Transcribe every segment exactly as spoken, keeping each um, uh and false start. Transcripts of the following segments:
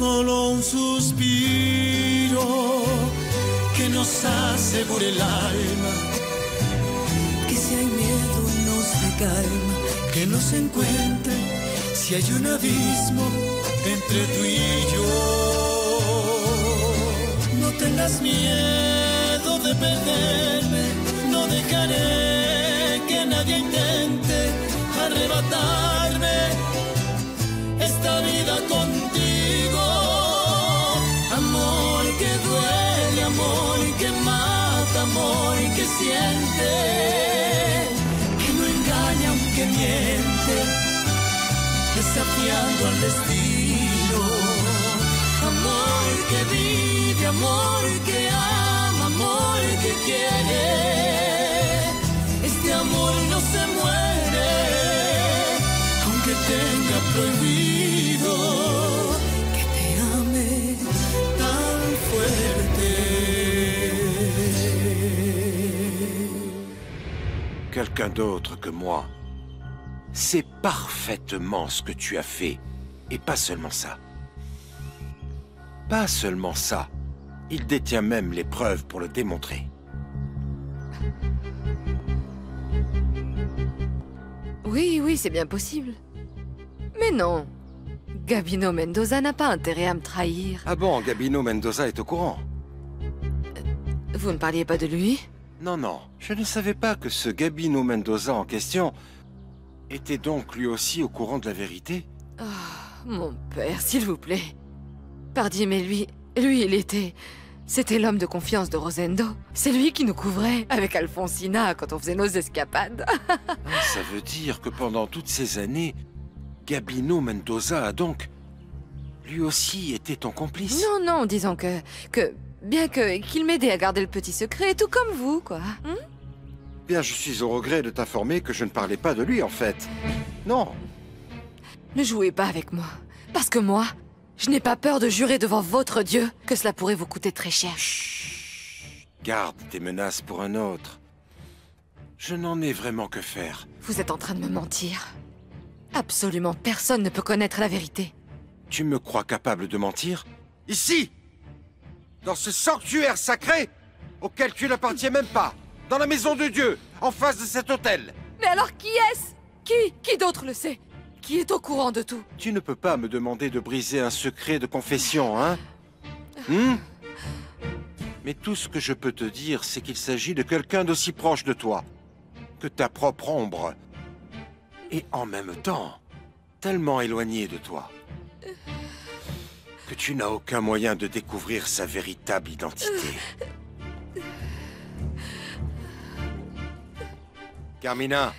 solo un suspiro que nos asegure el alma, que si hay miedo nos dé calma, que nos encuentre si hay un abismo entre tú y yo. No tengas miedo de perderme, no dejaré que nadie intente arrebatarme esta vida contigo. Amor que duele, amor que mata, amor que siente, que no engaña aunque miente, desafiando al destino. Amor que vive, amor que ama, amor que quiere. Este amor no se muere, aunque tenga prohibido que te ame tan fuerte. Quelqu'un d'autre que moi sait parfaitement ce que tu as fait, et pas seulement ça. Pas seulement ça, il détient même les preuves pour le démontrer. Oui, oui, c'est bien possible. Mais non, Gabino Mendoza n'a pas intérêt à me trahir. Ah bon, Gabino Mendoza est au courant? Vous ne parliez pas de lui? Non, non, je ne savais pas que ce Gabino Mendoza en question était donc lui aussi au courant de la vérité. Oh, mon père, s'il vous plaît. Pardieu, mais lui, lui, il était... C'était l'homme de confiance de Rosendo. C'est lui qui nous couvrait avec Alfonsina quand on faisait nos escapades. Ça veut dire que pendant toutes ces années, Gabino Mendoza a donc... lui aussi été ton complice? Non, non, disons que... que bien que qu'il m'aidait à garder le petit secret, tout comme vous, quoi. Hein? Bien, je suis au regret de t'informer que je ne parlais pas de lui, en fait. Non. Ne jouez pas avec moi. Parce que moi, je n'ai pas peur de jurer devant votre Dieu que cela pourrait vous coûter très cher. Chut. Garde tes menaces pour un autre. Je n'en ai vraiment que faire. Vous êtes en train de me mentir. Absolument personne ne peut connaître la vérité. Tu me crois capable de mentir? Ici! Dans ce sanctuaire sacré auquel tu n'appartiens même pas! Dans la maison de Dieu, en face de cet hôtel! Mais alors qui est-ce? Qui? Qui d'autre le sait? Qui est au courant de tout? Tu ne peux pas me demander de briser un secret de confession, hein? Hmm? Mais tout ce que je peux te dire, c'est qu'il s'agit de quelqu'un d'aussi proche de toi que ta propre ombre. Et en même temps, tellement éloigné de toi que tu n'as aucun moyen de découvrir sa véritable identité. Carmina,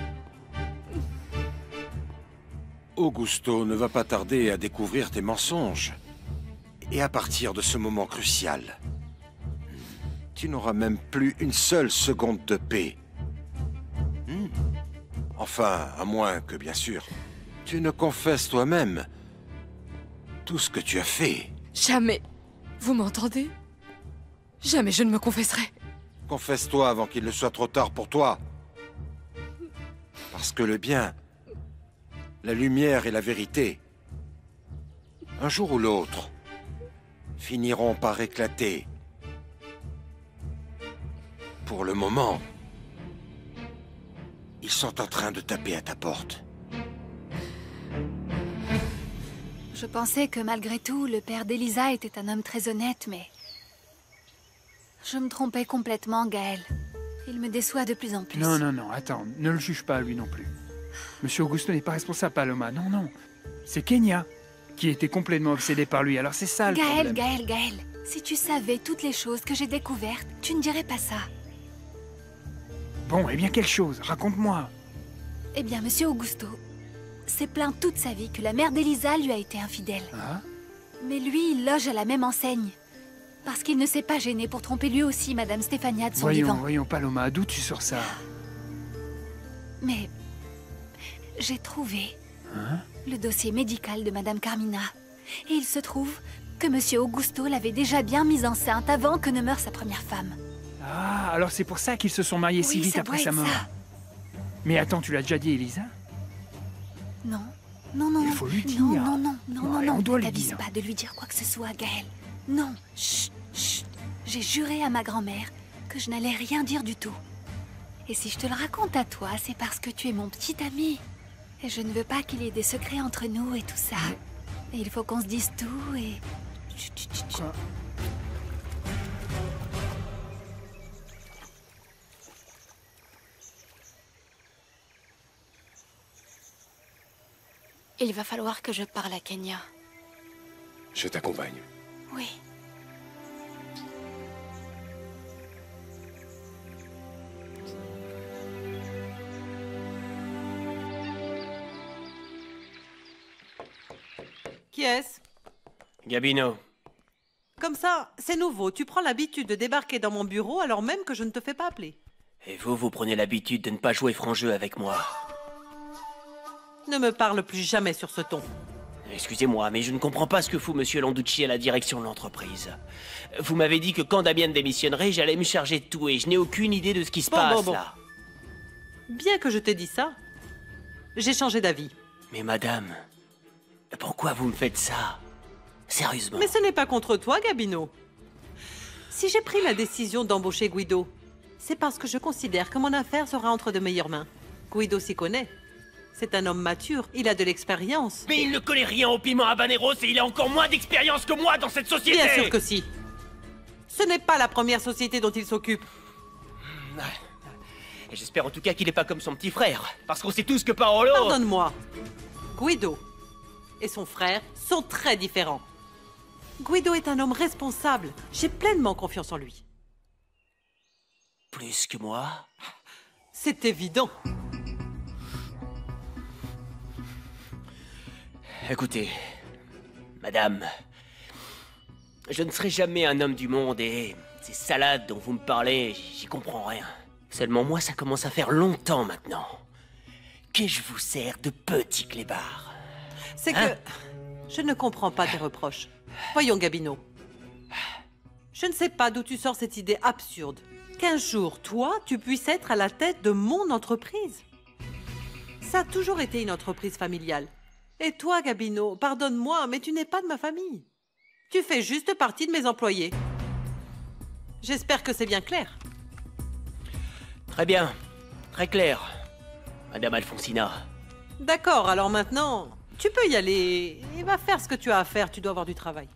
Augusto ne va pas tarder à découvrir tes mensonges. Et à partir de ce moment crucial, tu n'auras même plus une seule seconde de paix. Hmm. Enfin, à moins que, bien sûr, tu ne confesses toi-même tout ce que tu as fait. Jamais. Vous m'entendez? Jamais je ne me confesserai. Confesse-toi avant qu'il ne soit trop tard pour toi. Parce que le bien, la lumière et la vérité, un jour ou l'autre, finiront par éclater. Pour le moment, ils sont en train de taper à ta porte. Je pensais que malgré tout, le père d'Elisa était un homme très honnête, mais... Je me trompais complètement, Gaël. Il me déçoit de plus en plus. Non, non, non, attends, ne le juge pas, lui non plus. Monsieur Augusto n'est pas responsable, Paloma, non, non. C'est Kenya qui était complètement obsédée par lui, alors c'est ça le Gaël, problème. Gaël, Gaël, si tu savais toutes les choses que j'ai découvertes, tu ne dirais pas ça. Bon, eh bien, quelle chose? Raconte-moi. Eh bien, Monsieur Augusto s'est plaint toute sa vie que la mère d'Elisa lui a été infidèle. Hein? Mais lui, il loge à la même enseigne. Parce qu'il ne s'est pas gêné pour tromper lui aussi Madame Stefania de son Voyons, vivant. voyons, Paloma, d'où tu sors ça? Mais j'ai trouvé Hein? le dossier médical de Madame Carmina. Et il se trouve que Monsieur Augusto l'avait déjà bien mise enceinte avant que ne meure sa première femme. Ah, alors c'est pour ça qu'ils se sont mariés si Oui, vite ça après doit sa être mort. ça. Mais attends, tu l'as déjà dit, Elisa? Non, Non, non, Il non. faut lui dire. Non, non, non, non, non, Ouais, non. on doit Ne lui t'avise dire. pas de lui dire quoi que ce soit, Gaël. Non, chut, chut. J'ai juré à ma grand-mère que je n'allais rien dire du tout. Et si je te le raconte à toi, c'est parce que tu es mon petit ami. Et je ne veux pas qu'il y ait des secrets entre nous et tout ça. Et il faut qu'on se dise tout et... Chut, chut, chut, chut. Quoi? Il va falloir que je parle à Kenya. Je t'accompagne. Oui. Qui est-ce? Gabino. Comme ça, c'est nouveau. Tu prends l'habitude de débarquer dans mon bureau alors même que je ne te fais pas appeler. Et vous, vous prenez l'habitude de ne pas jouer franc jeu avec moi. Ne me parle plus jamais sur ce ton. Excusez-moi, mais je ne comprends pas ce que fout Monsieur Landucci à la direction de l'entreprise. Vous m'avez dit que quand Damien démissionnerait, j'allais me charger de tout et je n'ai aucune idée de ce qui se Bon, passe bon, bon. là. Bien que je t'ai dit ça, j'ai changé d'avis. Mais madame, pourquoi vous me faites ça? Sérieusement. Mais ce n'est pas contre toi, Gabino. Si j'ai pris la décision d'embaucher Guido, c'est parce que je considère que mon affaire sera entre de meilleures mains. Guido s'y connaît. C'est un homme mature, il a de l'expérience. Mais il ne connaît rien au piment habaneros et il a encore moins d'expérience que moi dans cette société. Bien sûr que si. Ce n'est pas la première société dont il s'occupe. Et j'espère en tout cas qu'il n'est pas comme son petit frère, parce qu'on sait tous que Paolo... Pardonne-moi. Guido et son frère sont très différents. Guido est un homme responsable. J'ai pleinement confiance en lui. Plus que moi? C'est évident. Écoutez, madame, je ne serai jamais un homme du monde et ces salades dont vous me parlez, j'y comprends rien. Seulement moi, ça commence à faire longtemps maintenant que je vous sers de petit clébard. C'est Hein? que... Je ne comprends pas tes reproches. Voyons, Gabino. Je ne sais pas d'où tu sors cette idée absurde. Qu'un jour, toi, tu puisses être à la tête de mon entreprise. Ça a toujours été une entreprise familiale. Et toi, Gabino, pardonne-moi, mais tu n'es pas de ma famille. Tu fais juste partie de mes employés. J'espère que c'est bien clair. Très bien, très clair, madame Alfonsina. D'accord, alors maintenant, tu peux y aller et va faire ce que tu as à faire, tu dois avoir du travail.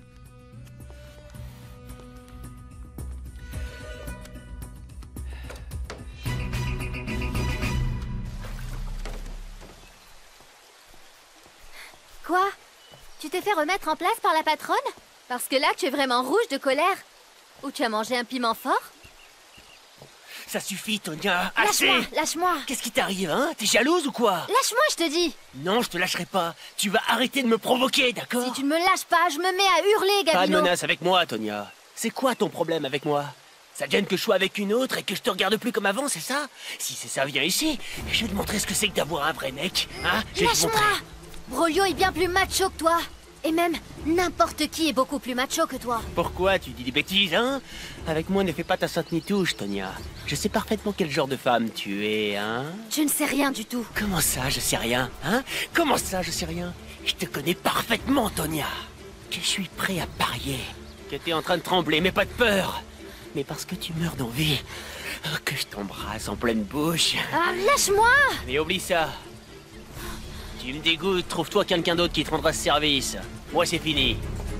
Quoi? Tu t'es fait remettre en place par la patronne? Parce que là, tu es vraiment rouge de colère. Ou tu as mangé un piment fort? Ça suffit, Tonia, assez. Lâche-moi, lâche-moi. Qu'est-ce qui t'arrive, hein? T'es jalouse ou quoi? Lâche-moi, je te dis. Non, je te lâcherai pas. Tu vas arrêter de me provoquer, d'accord? Si tu me lâches pas, je me mets à hurler, Pas de Gabino. menace avec moi, Tonia. C'est quoi ton problème avec moi? Ça te gêne que je sois avec une autre et que je te regarde plus comme avant, c'est ça? Si c'est ça, viens ici. Je vais te montrer ce que c'est que d'avoir un vrai mec, hein? Je vais te Lâche-moi. montrer. Brolio est bien plus macho que toi. Et même, n'importe qui est beaucoup plus macho que toi. Pourquoi tu dis des bêtises, hein? Avec moi, ne fais pas ta sainte ni touche, Tonia. Je sais parfaitement quel genre de femme tu es, hein? Je ne sais rien du tout. Comment ça, je sais rien, hein? Comment ça, je sais rien? Je te connais parfaitement, Tonia. Que je suis prêt à parier. Que t'es en train de trembler, mais pas de peur. Mais parce que tu meurs d'envie. Oh, que je t'embrasse en pleine bouche. Ah, lâche-moi. Mais oublie ça. Tu me dégoûtes, trouve-toi quelqu'un d'autre qui te rendra ce service. Moi, c'est fini.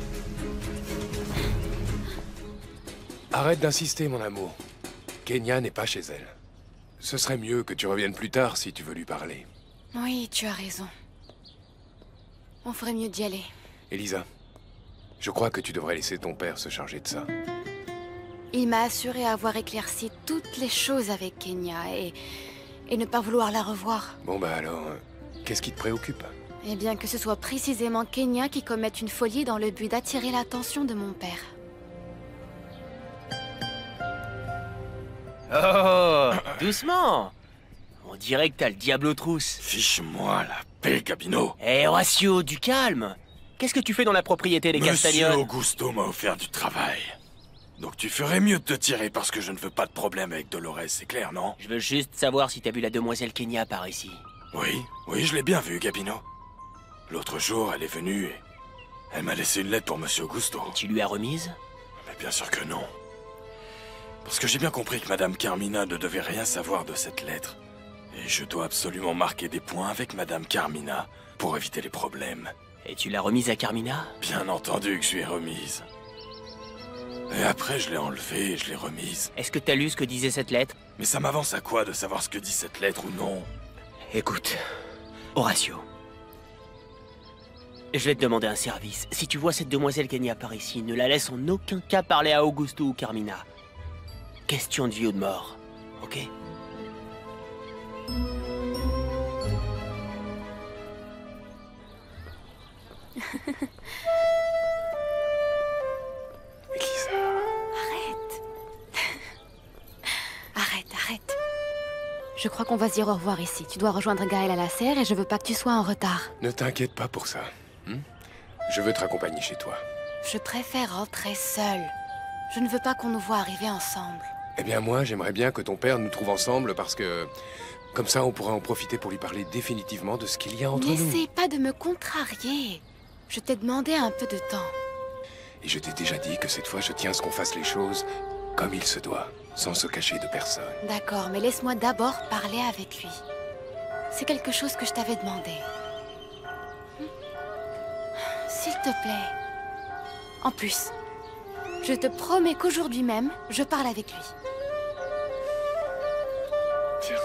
Arrête d'insister, mon amour. Kenya n'est pas chez elle. Ce serait mieux que tu reviennes plus tard si tu veux lui parler. Oui, tu as raison. On ferait mieux d'y aller. Elisa, je crois que tu devrais laisser ton père se charger de ça. Il m'a assuré avoir éclairci toutes les choses avec Kenya et... et ne pas vouloir la revoir. Bon bah alors, euh, qu'est-ce qui te préoccupe? Eh bien que ce soit précisément Kenya qui commette une folie dans le but d'attirer l'attention de mon père. Oh, doucement. On dirait que t'as le diable aux trousses. Fiche-moi la paix, Gabino. Eh, Horacio, du calme. Qu'est-ce que tu fais dans la propriété des Monsieur Castagnols? Augusto m'a offert du travail. Donc tu ferais mieux de te tirer parce que je ne veux pas de problème avec Dolores, c'est clair, non? Je veux juste savoir si t'as vu la demoiselle Kenya par ici. Oui, oui, je l'ai bien vu, Gabino. L'autre jour, elle est venue et elle m'a laissé une lettre pour Monsieur Augusto. Et tu lui as remise? Mais bien sûr que non. Parce que j'ai bien compris que Madame Carmina ne devait rien savoir de cette lettre. Et je dois absolument marquer des points avec Madame Carmina pour éviter les problèmes. Et tu l'as remise à Carmina? Bien entendu que je lui ai remise. Et après, je l'ai enlevée et je l'ai remise. Est-ce que t'as lu ce que disait cette lettre? Mais ça m'avance à quoi de savoir ce que dit cette lettre ou non? Écoute, Horatio. Je vais te demander un service. Si tu vois cette demoiselle Kenya par ici, ne la laisse en aucun cas parler à Augusto ou Carmina. Question de vie ou de mort, ok? Elisa. Arrête. Arrête, arrête. Je crois qu'on va se dire au revoir ici. Tu dois rejoindre Gaël à la serre et je veux pas que tu sois en retard. Ne t'inquiète pas pour ça. Hmm? Je veux te raccompagner chez toi. Je préfère rentrer seule. Je ne veux pas qu'on nous voit arriver ensemble. Eh bien moi, j'aimerais bien que ton père nous trouve ensemble parce que... Comme ça, on pourra en profiter pour lui parler définitivement de ce qu'il y a entre nous. N'essaie pas de me contrarier. Je t'ai demandé un peu de temps. Et je t'ai déjà dit que cette fois, je tiens à ce qu'on fasse les choses comme il se doit, sans se cacher de personne. D'accord, mais laisse-moi d'abord parler avec lui. C'est quelque chose que je t'avais demandé. Hmm? S'il te plaît. En plus, je te promets qu'aujourd'hui même, je parle avec lui. Tiens.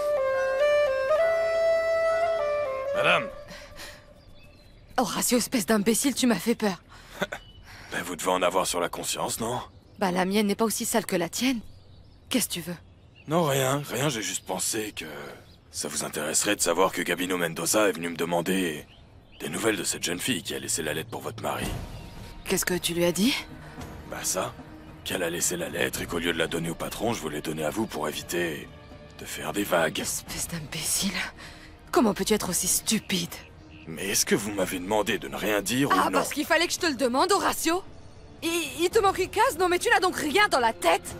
Madame! Horatio, espèce d'imbécile, tu m'as fait peur. Ben, vous devez en avoir sur la conscience, non? Bah, la mienne n'est pas aussi sale que la tienne. Qu'est-ce que tu veux? Non, rien, rien, j'ai juste pensé que... Ça vous intéresserait de savoir que Gabino Mendoza est venu me demander des nouvelles de cette jeune fille qui a laissé la lettre pour votre mari. Qu'est-ce que tu lui as dit? Bah ça, qu'elle a laissé la lettre et qu'au lieu de la donner au patron, je vous l'ai donnée à vous pour éviter de faire des vagues. Espèce d'imbécile. Comment peux-tu être aussi stupide? Mais est-ce que vous m'avez demandé de ne rien dire Ah, ou non? parce qu'il fallait que je te le demande, Horatio? il, il te manque une case? Non, mais tu n'as donc rien dans la tête?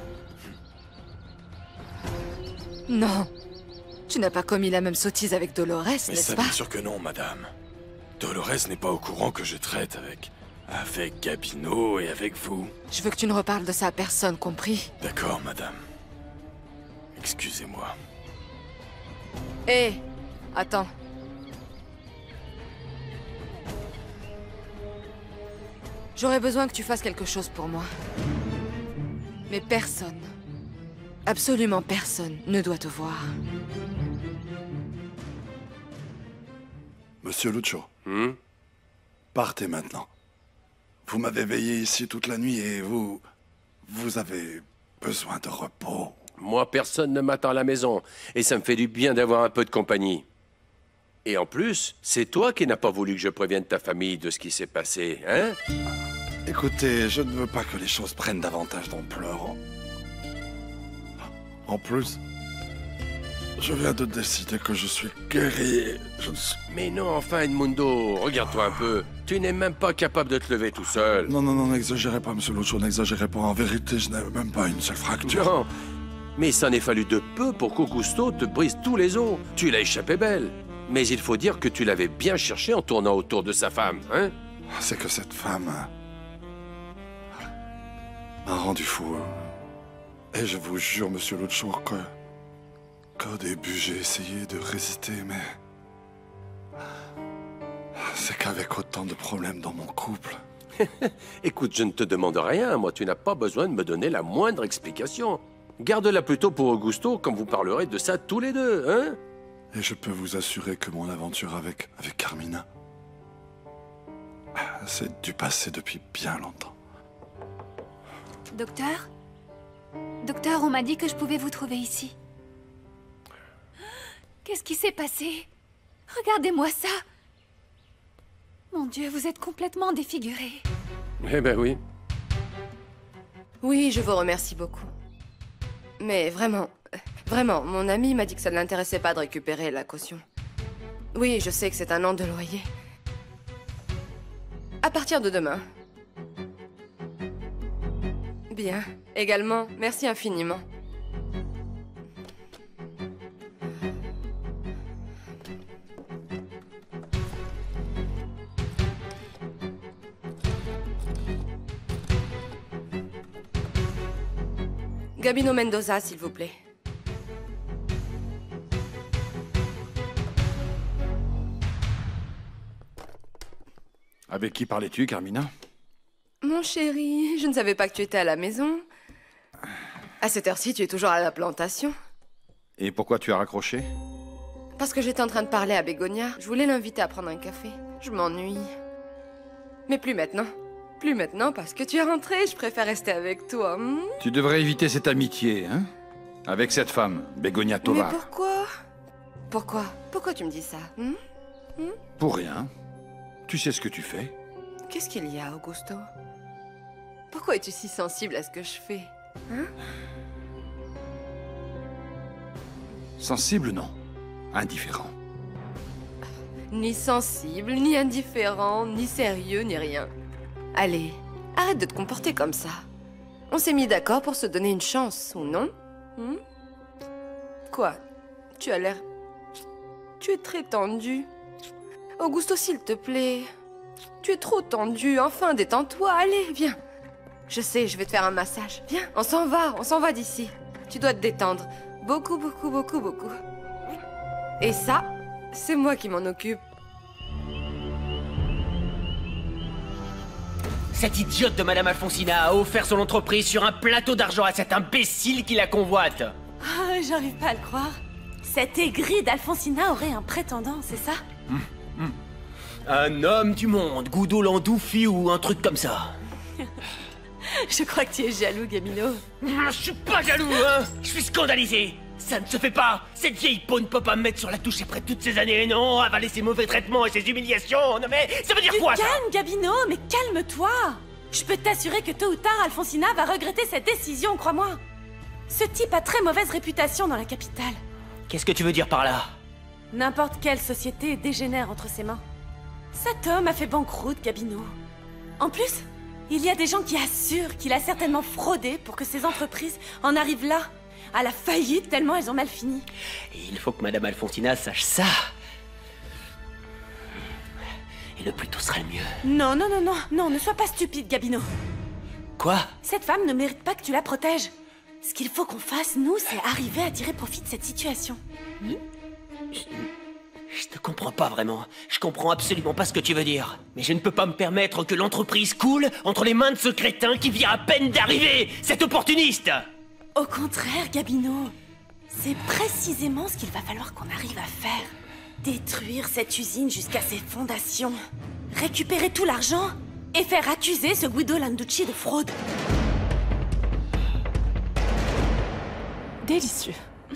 Non. Tu n'as pas commis la même sottise avec Dolores, Mais n'est-ce ça, pas? bien sûr que non, madame. Dolores n'est pas au courant que je traite avec... avec Gabino et avec vous. Je veux que tu ne reparles de ça à personne, compris? D'accord, madame. Excusez-moi. Hé, attends. J'aurais besoin que tu fasses quelque chose pour moi. Mais personne, absolument personne, ne doit te voir. Monsieur Lucho, Hmm? partez maintenant. Vous m'avez veillé ici toute la nuit et vous... vous avez besoin de repos. Moi, personne ne m'attend à la maison, et ça me fait du bien d'avoir un peu de compagnie. Et en plus, c'est toi qui n'as pas voulu que je prévienne ta famille de ce qui s'est passé, hein? Écoutez, je ne veux pas que les choses prennent davantage d'ampleur. En plus, je viens de décider que je suis guéri. Je ne suis... Mais non, enfin, Edmundo, regarde-toi un peu. Tu n'es même pas capable de te lever tout seul. Non, non, non, n'exagérez pas, monsieur Lucho, n'exagérez pas. En vérité, je n'ai même pas une seule fracture. Non, mais il s'en est fallu de peu pour qu'Augusto te brise tous les os. Tu l'as échappé belle. Mais il faut dire que tu l'avais bien cherché en tournant autour de sa femme, hein? C'est que cette femme m'a rendu fou. Et je vous jure, monsieur Lucho, que... qu'au début, j'ai essayé de résister, mais... c'est qu'avec autant de problèmes dans mon couple... Écoute, je ne te demande rien. Moi, tu n'as pas besoin de me donner la moindre explication. Garde-la plutôt pour Augusto quand vous parlerez de ça tous les deux, hein? Et je peux vous assurer que mon aventure avec, avec Carmina, c'est du passé depuis bien longtemps. Docteur? Docteur, on m'a dit que je pouvais vous trouver ici. Qu'est-ce qui s'est passé? Regardez-moi ça! Mon Dieu, vous êtes complètement défiguré. Eh ben oui. Oui, je vous remercie beaucoup. Mais vraiment, vraiment, mon ami m'a dit que ça ne l'intéressait pas de récupérer la caution. Oui, je sais que c'est un an de loyer. À partir de demain. Bien. Également, merci infiniment. Gabino Mendoza, s'il vous plaît. Avec qui parlais-tu, Carmina? Mon chéri, je ne savais pas que tu étais à la maison. À cette heure-ci, tu es toujours à la plantation. Et pourquoi tu as raccroché? Parce que j'étais en train de parler à Bégonia. Je voulais l'inviter à prendre un café. Je m'ennuie. Mais plus maintenant. Plus maintenant parce que tu es rentré, je préfère rester avec toi. Hmm? Tu devrais éviter cette amitié, hein? Avec cette femme, Bégonia Tovar. Mais pourquoi? Pourquoi? Pourquoi tu me dis ça? Hmm? Hmm? Pour rien. Tu sais ce que tu fais? Qu'est-ce qu'il y a, Augusto? Pourquoi es-tu si sensible à ce que je fais? Hein? Sensible, non. Indifférent. Ni sensible, ni indifférent, ni sérieux, ni rien. Allez, arrête de te comporter comme ça. On s'est mis d'accord pour se donner une chance, ou non? Hmm? Quoi? Tu as l'air... Tu es très tendu. Augusto, s'il te plaît. Tu es trop tendu. Enfin, détends-toi. Allez, viens. Je sais, je vais te faire un massage. Viens, on s'en va. On s'en va d'ici. Tu dois te détendre. Beaucoup, beaucoup, beaucoup, beaucoup. Et ça, c'est moi qui m'en occupe. Cette idiote de Madame Alfonsina a offert son entreprise sur un plateau d'argent à cet imbécile qui la convoite. Ah, j'arrive pas à le croire. Cette aigrie d'Alfonsina aurait un prétendant, c'est ça? Mmh, mmh. Un homme du monde, Goudo Landoufi ou un truc comme ça. Je crois que tu es jaloux, Gabino. Je suis pas jaloux, hein. Je suis scandalisé. Ça ne se fait pas. Cette vieille peau ne peut pas me mettre sur la touche après toutes ces années. Non, avaler ses mauvais traitements et ses humiliations. Non mais, ça veut dire quoi, ça? Calme, Gabino, mais calme-toi. Je peux t'assurer que tôt ou tard, Alfonsina va regretter cette décision, crois-moi. Ce type a très mauvaise réputation dans la capitale. Qu'est-ce que tu veux dire par là? N'importe quelle société dégénère entre ses mains. Cet homme a fait banqueroute, Gabino. En plus, il y a des gens qui assurent qu'il a certainement fraudé pour que ses entreprises en arrivent là, à la faillite tellement elles ont mal fini. Et il faut que Madame Alfonsina sache ça. Et le plus tôt sera le mieux. Non, non, non, non, non, ne sois pas stupide, Gabino. Quoi? Cette femme ne mérite pas que tu la protèges. Ce qu'il faut qu'on fasse, nous, c'est arriver à tirer profit de cette situation. Hmm? Je... Je te comprends pas vraiment. Je comprends absolument pas ce que tu veux dire. Mais je ne peux pas me permettre que l'entreprise coule entre les mains de ce crétin qui vient à peine d'arriver, cet opportuniste. Au contraire, Gabino. C'est précisément ce qu'il va falloir qu'on arrive à faire. Détruire cette usine jusqu'à ses fondations. Récupérer tout l'argent et faire accuser ce Guido Landucci de fraude. Délicieux.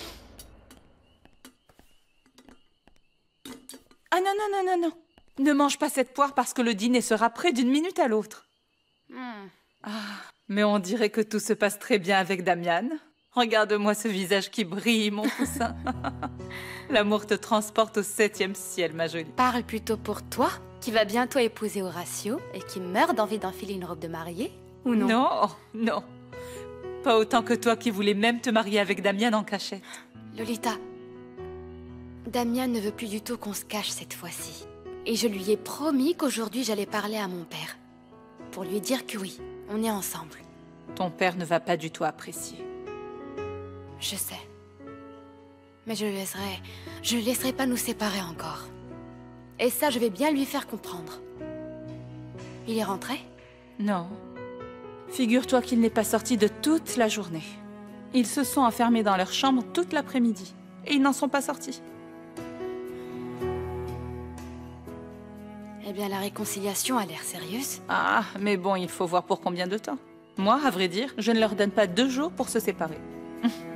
Ah non, non, non, non, non. Ne mange pas cette poire parce que le dîner sera prêt d'une minute à l'autre. Mm. Ah, mais on dirait que tout se passe très bien avec Damian. Regarde-moi ce visage qui brille, mon poussin. L'amour te transporte au septième ciel, ma jolie. Parle plutôt pour toi, qui va bientôt épouser Horacio et qui meurt d'envie d'enfiler une robe de mariée, ou non? Non, non. Pas autant que toi qui voulais même te marier avec Damian en cachette. Lolita, Damian ne veut plus du tout qu'on se cache cette fois-ci. Et je lui ai promis qu'aujourd'hui j'allais parler à mon père. Pour lui dire que oui, on est ensemble. Ton père ne va pas du tout apprécier. Je sais. Mais je le laisserai... Je le laisserai pas nous séparer encore. Et ça, je vais bien lui faire comprendre. Il est rentré? Non. Figure-toi qu'il n'est pas sorti de toute la journée. Ils se sont enfermés dans leur chambre toute l'après-midi. Et ils n'en sont pas sortis. Eh bien, la réconciliation a l'air sérieuse. Ah, mais bon, il faut voir pour combien de temps. Moi, à vrai dire, je ne leur donne pas deux jours pour se séparer.